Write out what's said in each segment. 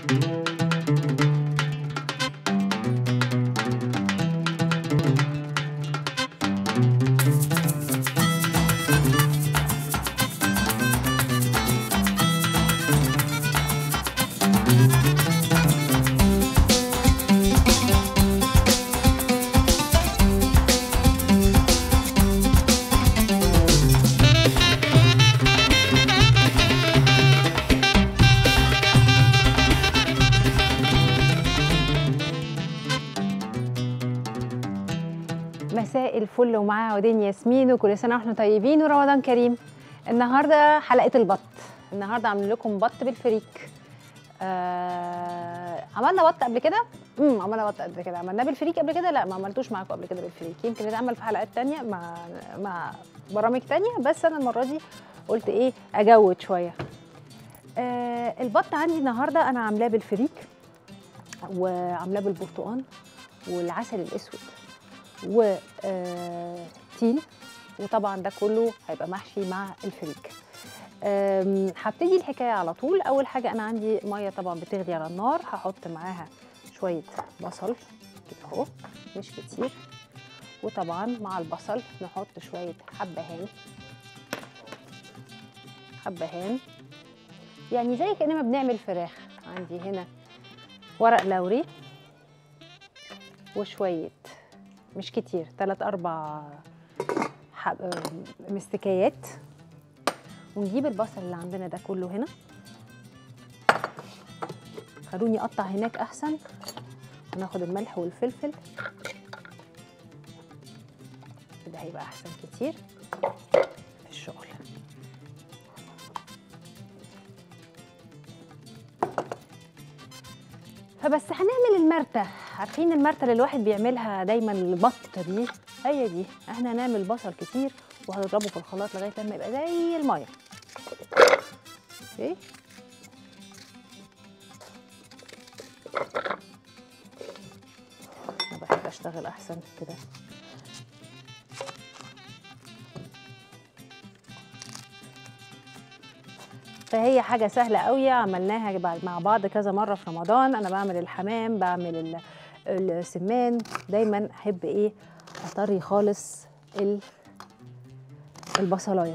مساء الفل ومعاها ودين ياسمين، وكل سنه واحنا طيبين ورمضان كريم. النهارده حلقه البط. النهارده عامل لكم بط بالفريك. عملنا بط قبل كده؟ عملنا بط قبل كده. عملناه بالفريك قبل كده؟ لا، ما عملتوش معاكم قبل كده بالفريك. يمكن يتعمل في حلقات تانية مع برامج تانية، بس انا المره دي قلت ايه اجود شويه. البط عندي النهارده انا عاملاه بالفريك، وعاملاه بالبرتقال والعسل الاسود وتين، وطبعا ده كله هيبقى محشي مع الفريك. هبتدي الحكايه على طول. اول حاجه انا عندي ميه طبعا بتغلي على النار، هحط معاها شويه بصل كده اهو، مش كتير. وطبعا مع البصل نحط شويه حبهان، يعني زي كأننا بنعمل فراخ. عندي هنا ورق لوري وشويه، مش كتير، 3-4 مستكايات. ونجيب البصل اللي عندنا ده كله هنا. خلوني اقطع هناك احسن، وناخد الملح والفلفل كده، هيبقى احسن كتير في الشغل. فبس هنعمل المرتة. عارفين المرتة اللي الواحد بيعملها دايما، البطة دي هي دي. احنا هنعمل بصل كتير وهنضربه في الخلاط لغايه لما يبقى زي الميه. اوكي، انا بحب اشتغل احسن كده. فهي حاجه سهله قوي، عملناها مع بعض كذا مره في رمضان. انا بعمل الحمام، بعمل السمان، دايما احب ايه اطري خالص البصلايه،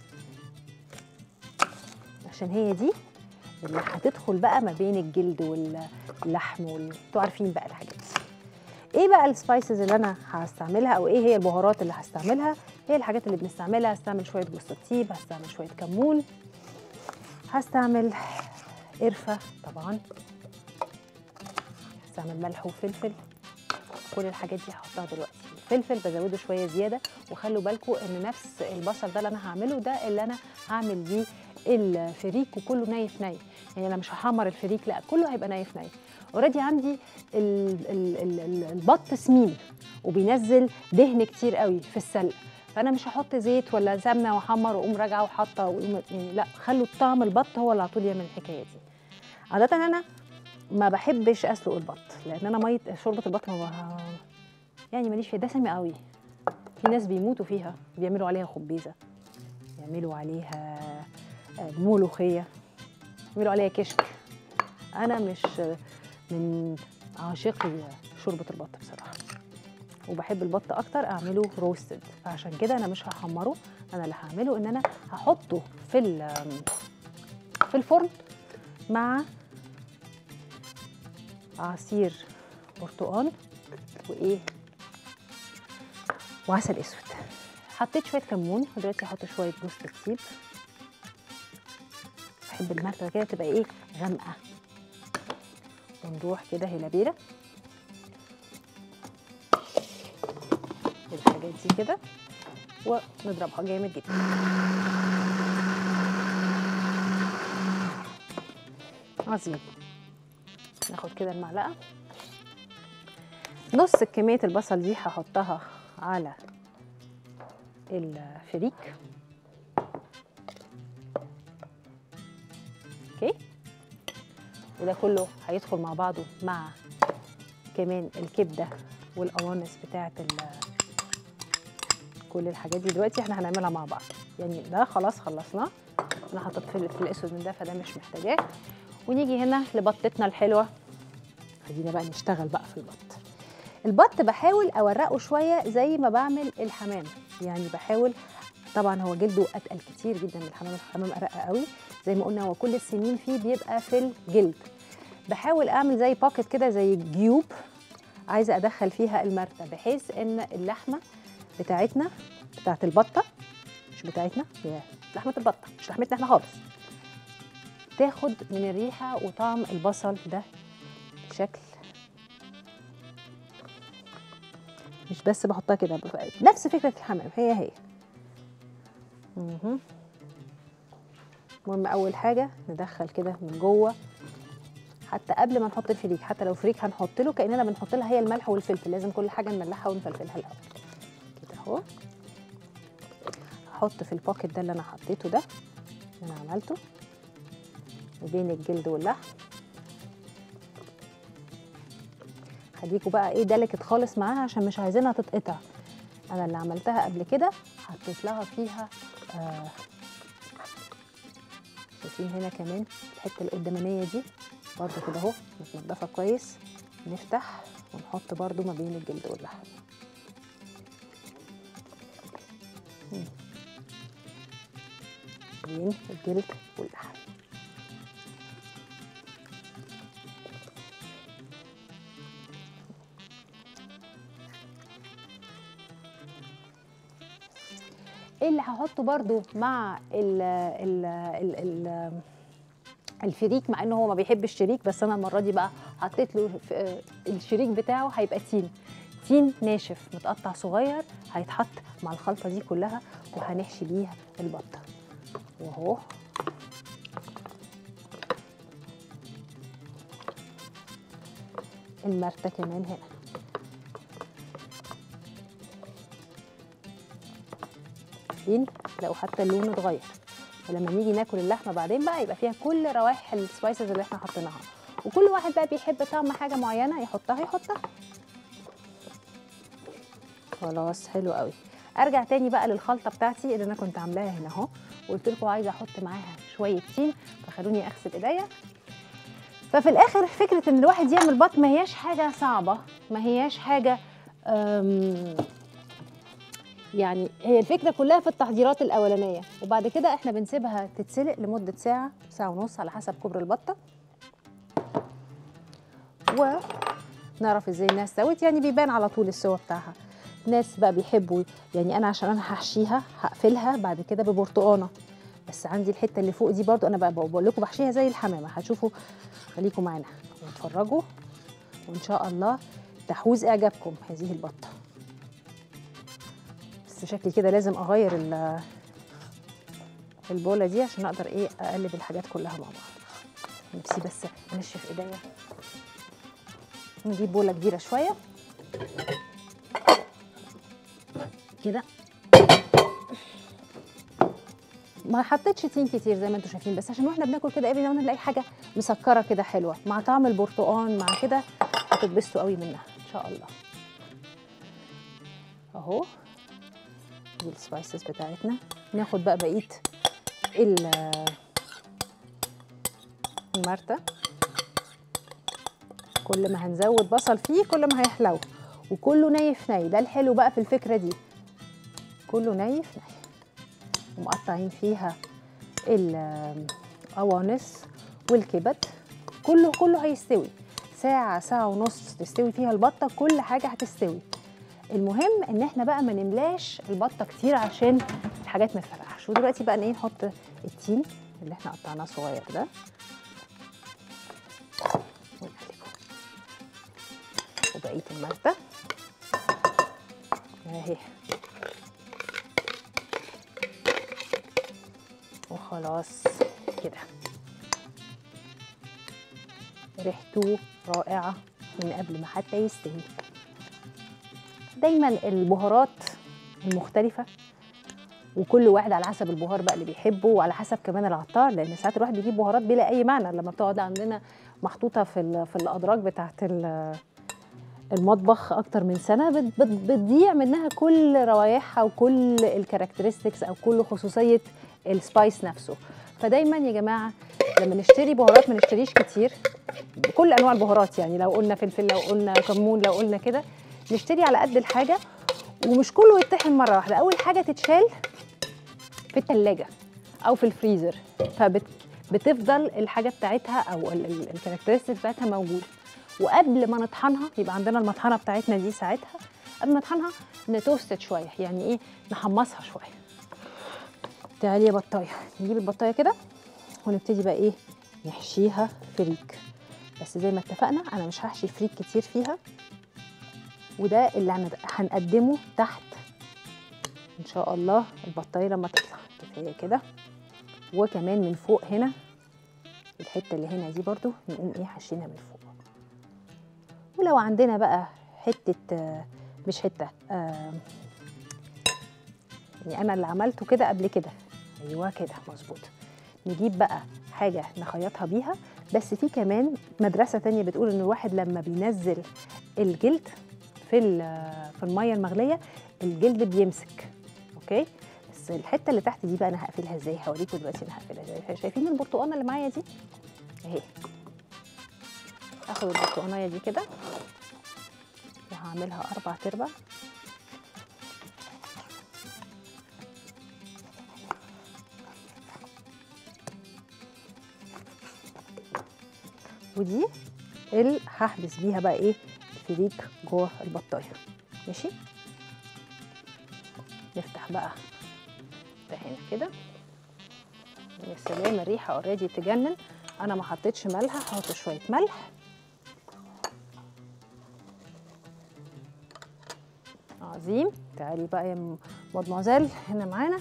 عشان هي دي اللي هتدخل بقى ما بين الجلد واللحم انتوا عارفين بقى الحاجات دي. ايه بقى السبايسز اللي انا هستعملها، او ايه هي البهارات اللي هستعملها؟ هي الحاجات اللي بنستعملها. هستعمل شويه جوز الطيب، هستعمل شويه كمون، هستعمل قرفه طبعا، هستعمل ملح وفلفل. كل الحاجات دي هحطها دلوقتي. الفلفل بزوده شويه زياده، وخلوا بالكم ان نفس البصل ده اللي انا هعمله ده اللي انا هعمل بيه الفريك، وكله نايف نايف. يعني انا مش هحمر الفريك، لا، كله هيبقى نايف نايف. اوريدي عندي البط سمين وبينزل دهن كتير قوي في السلق، فانا مش هحط زيت ولا سمنه واحمر واقوم راجعه وحاطه يعني لا، خلوا طعم البط هو اللي على طول يعمل الحكايه دي. عاده انا ما بحبش اسلق البط، لان انا ميه شوربه البط يعني ماليش فيها، دسمه قوي. في ناس بيموتوا فيها، بيعملوا عليها خبيزه، بيعملوا عليها ملوخيه، بيعملوا عليها كشك. انا مش من عاشقي شوربه البط بصراحه، وبحب البط اكتر اعمله روستد. فعشان كده انا مش هحمره. انا اللي هعمله ان انا هحطه في الفرن مع عصير برتقال وعسل اسود. حطيت شويه كمون، ودلوقتي هحط شويه جوز الطيب. بحب المرتة كده تبقى ايه غامقه. ونروح كده هلابيره الحاجات دي كده، ونضربها جامد جدا. عظيم. ناخد كده المعلقه، نص كميه البصل دي هحطها على الفريك. اوكي، وده كله هيدخل مع بعضه مع كمان الكبده والقوانص بتاعه كل الحاجات دي. دلوقتي احنا هنعملها مع بعض. يعني ده خلاص خلصناه، انا حطيت فلفل اسود من ده، فده مش محتاجاه. ونيجي هنا لبطتنا الحلوه. خلينا بقى نشتغل بقى في البط. البط بحاول اورقه شويه زي ما بعمل الحمام، يعني بحاول، طبعا هو جلده اتقل كتير جدا من الحمام، الحمام ارق قوي زي ما قلنا، هو كل السنين فيه بيبقى في الجلد. بحاول اعمل زي باكت كده، زي جيوب عايزه ادخل فيها المرتة، بحيث ان اللحمه بتاعتنا بتاعت البطه، مش بتاعتنا، هي لحمه البطه مش لحمتنا احنا خالص، تاخد من الريحه وطعم البصل ده بشكل، مش بس بحطها كده، نفس فكره الحمام هي. المهم اول حاجه ندخل كده من جوه، حتى قبل ما نحط الفريك، حتى لو فريك هنحط له كاننا بنحط لها هي الملح والفلفل، لازم كل حاجه نملحها ونفلفلها الاول كده اهو. هحط في الباكت ده اللي انا حطيته ده، اللي انا عملته بين الجلد واللحم. خليكوا بقى ايه دلكت خالص معاها عشان مش عايزينها تتقطع. انا اللي عملتها قبل كده حطيت لها فيها شايفين هنا كمان الحته القدامانيه دي برضو كده اهو متنضفه كويس، نفتح ونحط برضو ما بين الجلد واللحم. بين الجلد واللحم. اللي هحطه برضو مع الفريك، مع انه هو ما بيحبش الشريك، بس انا المره دي بقى حطيت له الشريك بتاعه هيبقى تين ناشف متقطع صغير، هيتحط مع الخلطه دي كلها وهنحشي بيها البطه. واهو المرتة كمان هنا. لو حتى اللون اتغير، فلما نيجي ناكل اللحمه بعدين بقى يبقى فيها كل روائح السبايسز اللي احنا حطيناها، وكل واحد بقى بيحب طعم حاجه معينه يحطها. خلاص حلو قوي. ارجع تاني بقى للخلطه بتاعتي اللي انا كنت عاملاها هنا اهو، وقلت لكم عايزه احط معاها شويه تين، فخلوني اغسل ايديا. ففي الاخر فكره ان الواحد يعمل بط ما هياش حاجه صعبه، ما هياش حاجه يعني، هي الفكره كلها في التحضيرات الاولانيه، وبعد كده احنا بنسيبها تتسلق لمده ساعه، ساعه ونص على حسب كبر البطه، ونعرف ازاي انها استوت. يعني بيبان على طول السوا بتاعها. ناس بقى بيحبوا، يعني انا عشان انا هحشيها هقفلها بعد كده ببرتقانه، بس عندي الحته اللي فوق دي برضو انا بقى بقول لكم بحشيها زي الحمامه، هتشوفوا. خليكم معانا واتفرجوا، وان شاء الله تحوز اعجابكم هذه البطه. بس شكلي كده لازم اغير البوله دي عشان اقدر ايه اقلب الحاجات كلها مع بعض. نفسي بس انشف ايديا. نجيب بوله كبيره شويه كده، ما حطيتش تين كتير زي ما انتم شايفين، بس عشان واحنا بناكل كده قبل نلاقي حاجه مسكره كده حلوه مع طعم البرتقال مع كده، هتتبسطوا قوي منها ان شاء الله. اهو دي السبايسز بتاعتنا. ناخد بقى بقيه المرتة. كل ما هنزود بصل فيه كل ما هيحلو، وكله نايف ناي، ده الحلو بقى في الفكره دي، كله نايف ناي. ومقطعين فيها القوانص والكبد، كله هيستوي ساعه، ساعه ونص تستوي فيها البطه، كل حاجه هتستوي. المهم ان احنا بقى ما نملاش البطه كتير عشان الحاجات ما تفرقعش. ودلوقتي بقى ايه، نحط التين اللي احنا قطعناه صغير ده ونقلبه، وبقيه المرتة اهي. وخلاص كده ريحته رائعه من قبل ما حتى يستوي. دايما البهارات المختلفه، وكل واحد على حسب البهار بقى اللي بيحبه، وعلى حسب كمان العطار، لان ساعات الواحد بيجيب بهارات بلا اي معنى لما بتقعد عندنا محطوطه في الادراج بتاعه المطبخ اكتر من سنه، بتضيع منها كل روايحها وكل الكاركترستكس او كل خصوصيه السبايس نفسه. فدايما يا جماعه لما نشتري بهارات ما نشتريش كتير بكل انواع البهارات، يعني لو قلنا فلفل، لو قلنا كمون، لو قلنا كده، نشتري على قد الحاجه، ومش كله يتطحن مره واحده. اول حاجه تتشال في الثلاجه او في الفريزر، فبتفضل الحاجه بتاعتها او الكاركترستيك بتاعتها موجوده. وقبل ما نطحنها يبقى عندنا المطحنه بتاعتنا دي، ساعتها قبل ما نطحنها نتوست شويه، يعني ايه، نحمصها شويه. تعالي يا بطايه، نجيب البطايه كده ونبتدي بقى ايه، نحشيها فريك. بس زي ما اتفقنا انا مش هحشي فريك كتير فيها، وده اللي هنقدمه تحت ان شاء الله البطايه لما تطلع. كفايه كده. وكمان من فوق هنا الحته اللي هنا دي برضو نقوم ايه حشينها من فوق. ولو عندنا بقى حته مش حته يعني انا اللي عملته كده قبل كده، ايوه كده مظبوط. نجيب بقى حاجه نخيطها بيها. بس في كمان مدرسه تانية بتقول ان الواحد لما بينزل الجلد في الميه المغليه الجلد بيمسك. اوكي، بس الحته اللي تحت دي بقى انا هقفلها ازاي، هوريكم دلوقتي انا هقفلها ازاي. شايفين البرتقانه اللي معايا دي اهي، اخد البرتقانيه دي كده وهعملها 4/4. ودي اللي هحبس بيها بقى ايه الفريك جوه البطايه. ماشي، نفتح بقى ده هنا كده. يا سلام، الريحه اوريدي تجنن. انا ما حطيتش ملح، هحط شويه ملح. عظيم. تعالي بقى يا مدموزيل هنا معانا،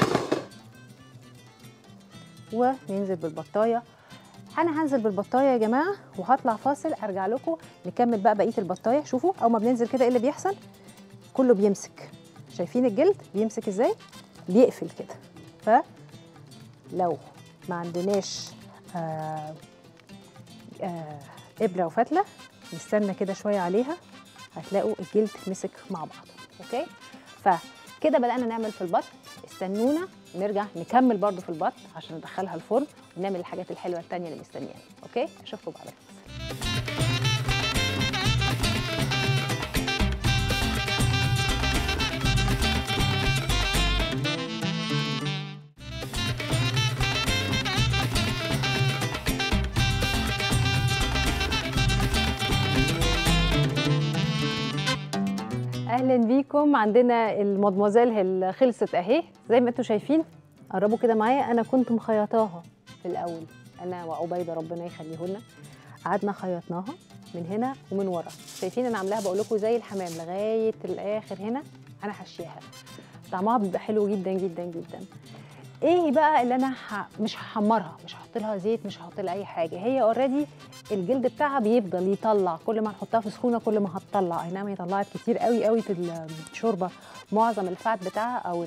وننزل بالبطايه. انا هنزل بالبطايه يا جماعه وهطلع فاصل، ارجع لكم نكمل بقى بقيه البطايه. شوفوا اول ما بننزل كده ايه اللي بيحصل، كله بيمسك. شايفين الجلد بيمسك ازاي، بيقفل كده. فلو ما عندناش ابره وفتله نستنى كده شويه عليها، هتلاقوا الجلد مسك مع بعض. اوكي، فكده بدأنا نعمل في البط. استنونا نرجع نكمل برضو في البط عشان ندخلها الفرن ونعمل الحاجات الحلوه التانيه اللي مستنيانا. اوكي، اشوفكم بعد الفاصل. اهلا بيكم. عندنا المدموزيل اللي خلصت اهي زي ما انتم شايفين. قربوا كده معايا. انا كنت مخيطاها في الاول، انا وعبيده ربنا يخليه لنا، قعدنا خيطناها من هنا ومن ورا. شايفين انا عاملاها بقول لكم زي الحمام لغايه الاخر. هنا انا حشيها، طعمها بيبقى حلو جدا جدا جدا. ايه بقى اللي انا مش هحمرها، مش هحط لها زيت، مش هحط لها اي حاجه. هي اوريدي الجلد بتاعها بيفضل يطلع، كل ما نحطها في سخونه كل ما هتطلع. اي نعم، هي طلعت كتير قوي قوي في الشوربه معظم الفات بتاعها او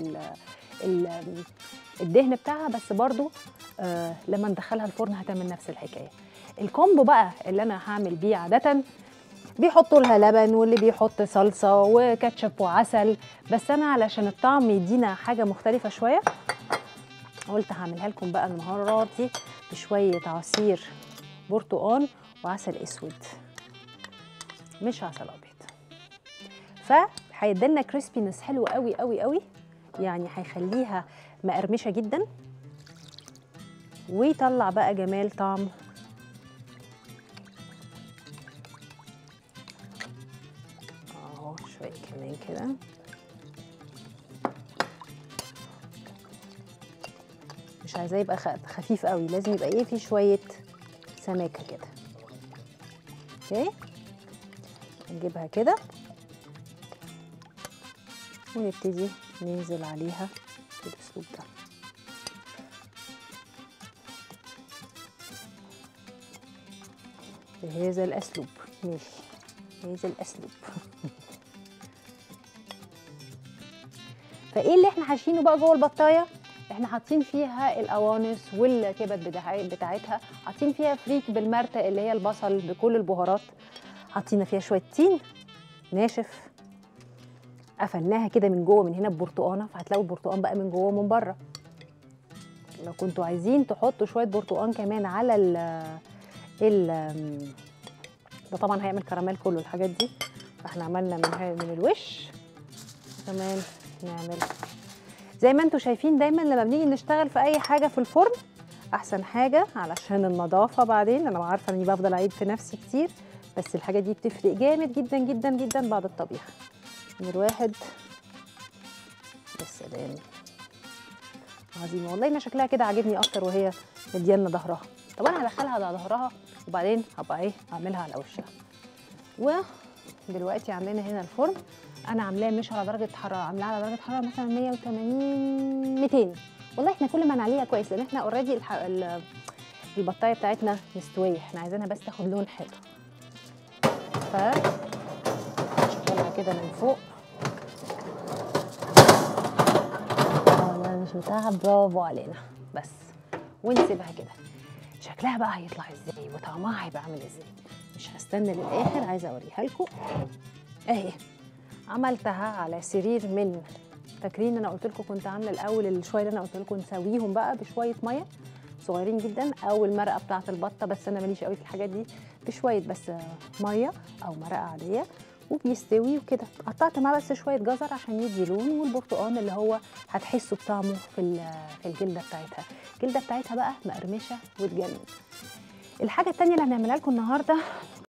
الدهن بتاعها، بس برضو لما ندخلها الفرن هتعمل نفس الحكايه. الكومبو بقى اللي انا هعمل بيه عاده بيحطوا لها لبن، واللي بيحط صلصه وكاتشب وعسل، بس انا علشان الطعم يدينا حاجه مختلفه شويه قلت هعملها لكم بقى النهارده دي بشويه عصير برتقال وعسل اسود مش عسل ابيض. فهيدينا كريسبينس حلو قوي قوي قوي، يعني هيخليها مقرمشه جدا ويطلع بقى جمال طعم. اهو شويه كمان كده. مش عايزاه يبقى خفيف قوي، لازم يبقى ايه، فيه شويه سماكه كده. اوكي، نجيبها كده ونبتدي ننزل عليها بالاسلوب ده. بهذا الاسلوب. ماشي، بهذا الاسلوب. فايه اللي احنا حاشينه بقى جوه البطايه؟ احنا حاطين فيها القوانص والكبد بتاعتها، حاطين فيها فريك بالمرتة اللي هي البصل بكل البهارات، حاطين فيها شويه تين ناشف، قفلناها كده من جوه من هنا ببرتقانه، فهتلاقوا البرتقان بقى من جوه ومن بره. لو كنتوا عايزين تحطوا شويه برتقان كمان على ال ده طبعا هيعمل كراميل كله الحاجات دي. فاحنا عملنا من الوش كمان نعمل زي ما انتوا شايفين. دايما لما بنيجي نشتغل في اي حاجه في الفرن احسن حاجه علشان النظافه. بعدين انا عارفه اني بفضل اعيد في نفسي كتير، بس الحاجات دي بتفرق جامد جدا جدا جدا بعد الطبيخ. من الواحد يا سلام عظيمه والله. ما شكلها كده عاجبني اكتر وهي مديانه ظهرها. طب انا هدخلها على ظهرها وبعدين هبقى ايه اعملها على وشها. ودلوقتي عندنا هنا الفرن انا عاملاه مش على درجه حراره، عاملاه على درجه حراره مثلا 180 200. والله احنا كل ما نعليها كويس لان احنا اوريدي البطايه بتاعتنا مستويه، احنا عايزينها بس تاخد لون حلو. نشغلها كده من فوق. مش بتاعها برافو علينا بس، ونسيبها كده. شكلها بقى هيطلع ازاي وطعمها هيبقى عامل ازاي مش هستنى للاخر، عايزه اوريها لكم اهي. عملتها على سرير من، فاكرين انا قلت لكم كنت عامله الاول الشويه اللي انا قلت لكم نسويهم بقى بشويه ميه صغيرين جدا او المرقه بتاعه البطه، بس انا ماليش قوي في الحاجات دي، بشويه بس ميه او مرقه عاديه وبيستوي وكده. قطعت معاه بس شويه جزر عشان يدي لون، والبرتقال اللي هو هتحسوا بطعمه في الجلده بتاعتها. الجلده بتاعتها بقى مقرمشه وتجنن. الحاجه الثانيه اللي هنعملها لكم النهارده